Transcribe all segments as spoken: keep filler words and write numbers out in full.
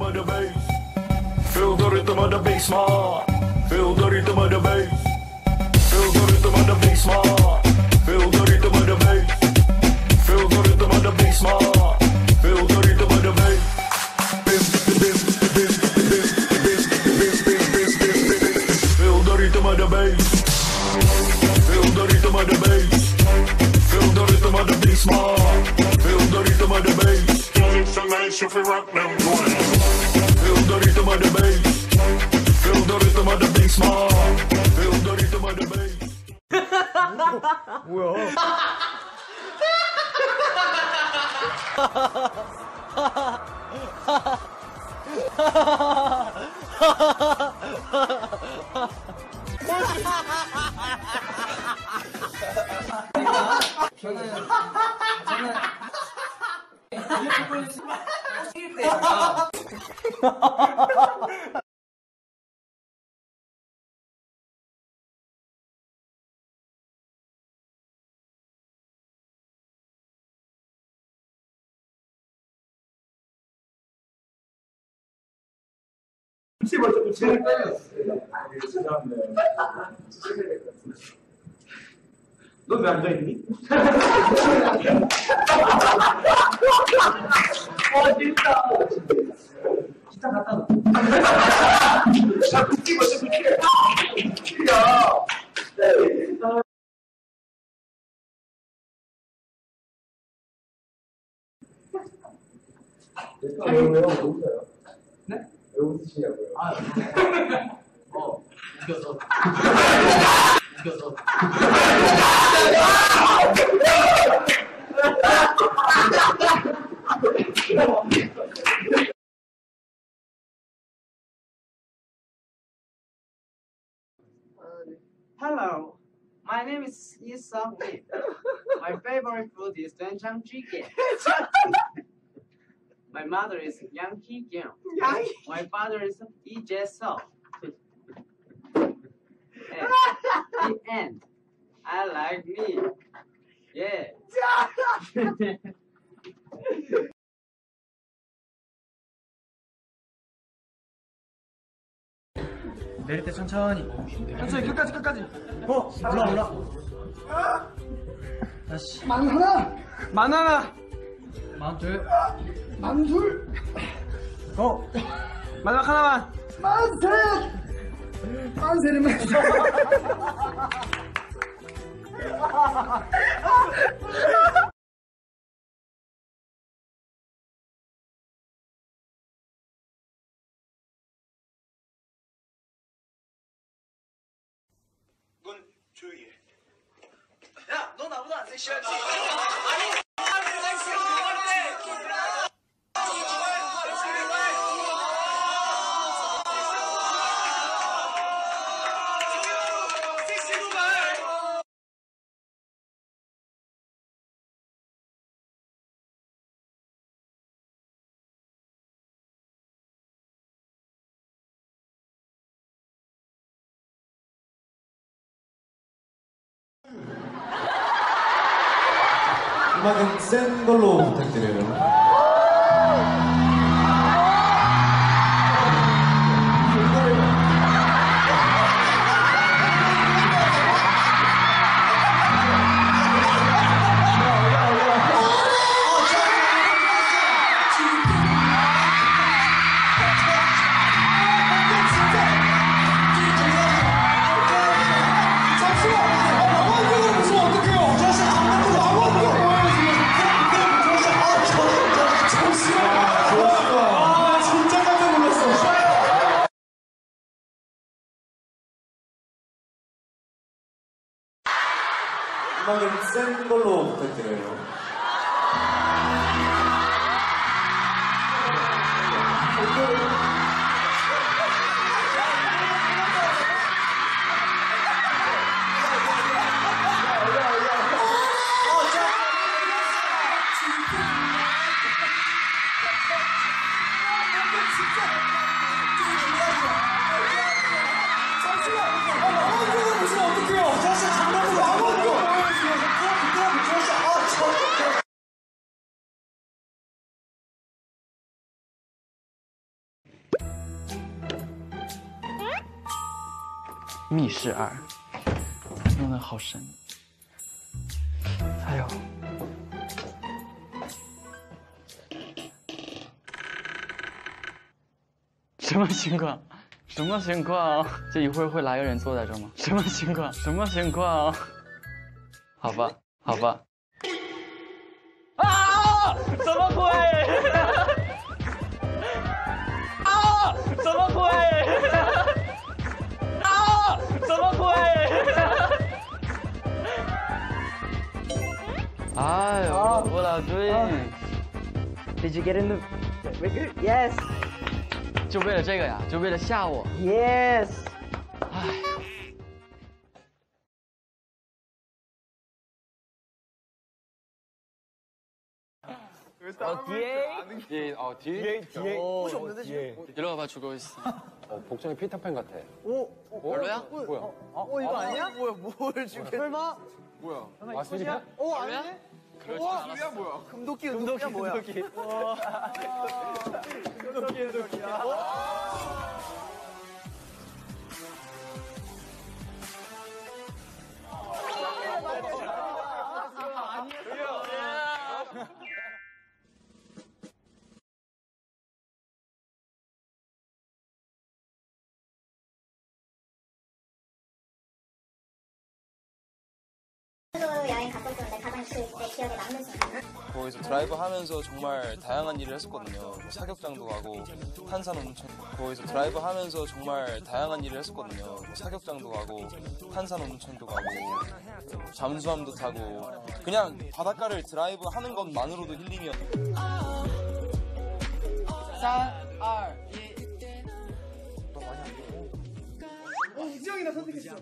rhythm of the bass. Feel the rhythm of the bass, man. Feel the rhythm of the bass. Feel the rhythm of the bass, man. Feel the rhythm of the bass. Feel the rhythm of the bass, man. Feel the rhythm of the bass. Feel the rhythm of the bass. Feel the rhythm of the bass. Feel the rhythm of the bass, man. Feel the rhythm of the bass. It's a nice if we rock them boys. Feel the rhythm of the bass. Feel the rhythm of the bass, man. Feel the rhythm of the bass. 뭐야? 저는 저는 너 왜 앉아있니? 어, 진짜. 기타 갖다 놓고. 자꾸 찍어, 자꾸 찍어. 야. 왜 웃어요? 네? 왜 웃으시냐고요? 아, 어, 웃겨서. 웃겨서. Hello, my name is Isang Lee. My favorite food is 된장 찌개. My mother is Yang Hee-kyung. My father is Lee Jae-seo. The end. I like me. Yeah. 내릴 때 천천히. 천천히 끝까지 끝까지. 어, 올라 올라. 다시. 만 하나, 만 하나. 만 둘. 만 둘, 어. 마지막 하나만. 만 셋, 만 셋이면. 넌 조용히 해. 야, 너 나보다 안 섹시하지? 음악은 센 걸로 부탁드려요. 음악은 센 걸로 부탁드려요. 密室二，弄得好深。哎呦，什么情况？什么情况？这一会儿会来个人坐在这吗？什么情况？什么情况？好吧，好吧。啊！怎么会？啊！怎么会？啊！怎么会？哎呦，我老追。Did you get in the? Yes. 就为了这个呀？就为了吓我 Yes. 哎。 어 뒤에? 뒤에, 어, 뒤에? 뒤에 뒤에 옷이 없는데 지금? 이리 와봐 주고 있어. 어, 복장이 피터팬 같아. 오, 별로야? 뭐야? 어, 어 이거 아니야? 뭐야 뭘 지금? 설마? 뭐야? 설마 아, 스니커? 어 별로야? 아니네? 그럴 줄 와, 알았어. 뭐야? 금도끼 금도끼 뭐야? 금도끼 금도끼 금도끼야. 여행 갔었는데 가장 그 기억에 남는 순간. 거기서 드라이브 하면서 정말 다양한 일을 했었거든요. 사격장도 가고 탄산온천. 거기서 드라이브 하면서 정말 다양한 일을 했었거든요. 사격장도 가고 탄산온천도 가고 잠수함도 타고 그냥 바닷가를 드라이브 하는 것만으로도 힐링이었어요. 삼, 이, 일. 어, 우지영이나 선택했어.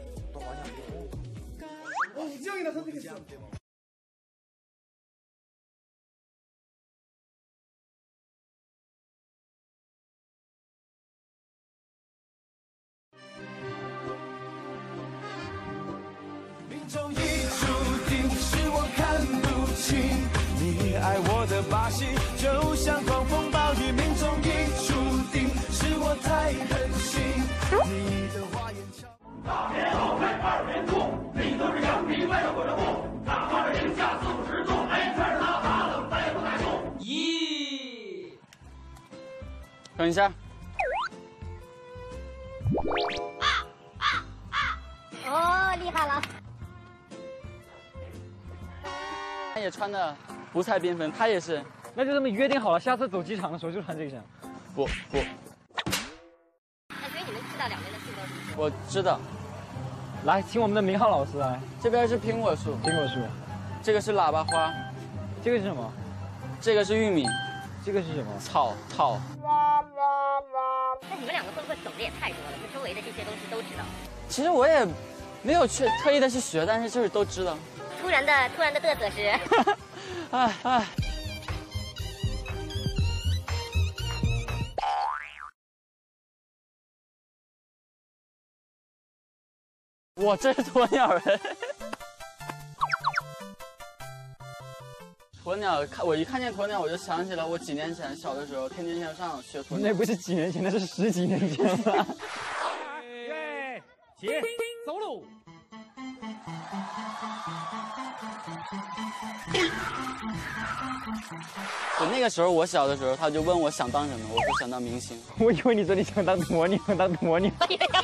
어, 우지영이나 선택했어. 이. 等一下。 哦，厉害了！ 他也穿的五彩缤纷，他也是。 那就这么约定好了，下次走机场的时候就穿这个衫。 不不， 那所以你们知道两边的树都是什么？ 我知道。 来，请我们的明浩老师来。 这边是苹果树， 苹果树。 这个是喇叭花， 这个是什么？ 这个是玉米， 这个是什么？ 草草。 那你们两个会不会懂得也太多了？就周围的这些东西都知道。 其实我也没有去特意的去学，但是就是都知道。 突然的突然的嘚瑟是。 哎哎。哇，这是鸵鸟人。鸵鸟，看我一看见鸵鸟，我就想起了我几年前小的时候，天天向上学鸵鸟。 那不是几年前，那是十几年前了。耶，起，走喽！ 对，那个时候我小的时候，他就问我想当什么，我说想当明星。 我以为你说你想当鸵鸟，当鸵鸟。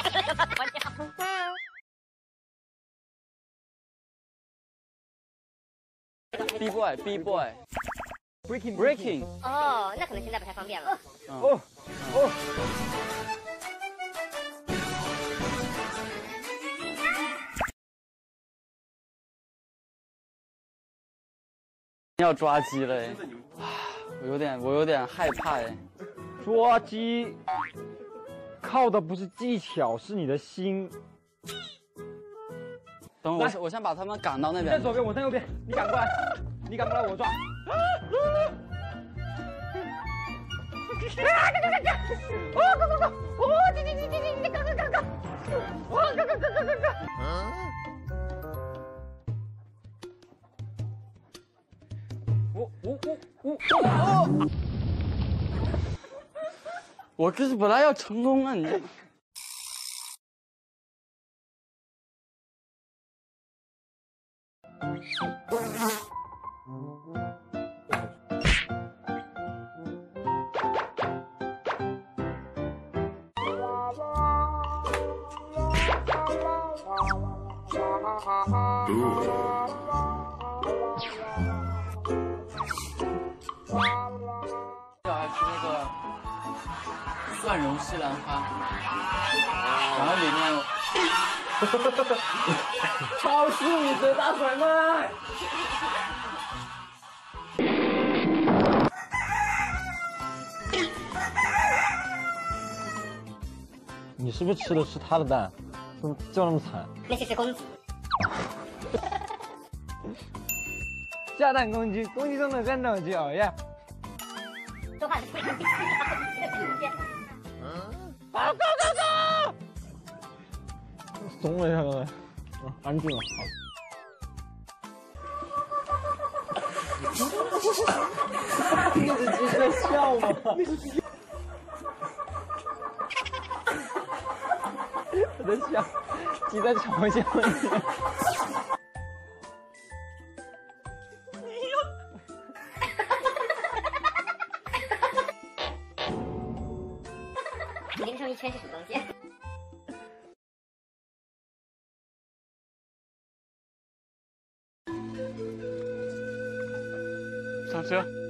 B boy B boy breaking breaking 哦，那可能现在不太方便了。 哦哦。 要抓鸡了哎，我有点我有点害怕哎。 抓鸡靠的不是技巧，是你的心。 等我，我先把他们赶到那边。 你在左边，我在右边，你赶过来，你赶过来，我抓。哦，go go go！哦，进进进进进，你赶赶赶赶！哦，赶赶赶赶赶赶！我我我我我！ 我这是本来要成功了，你这。 我还吃那个蒜蓉西兰花，然后里面有超市里随大甩卖。 你是不是吃的是他的蛋？怎么叫那么惨？ 那些是公鸡。 下蛋公鸡，公鸡中的战斗机，哦耶！ 说话是会看。 啊！go go go！怂了一下，各位，啊，安静了。那只鸡在笑吗？我在笑，鸡在嘲笑你。 淋成一圈是什么东西？ 上车。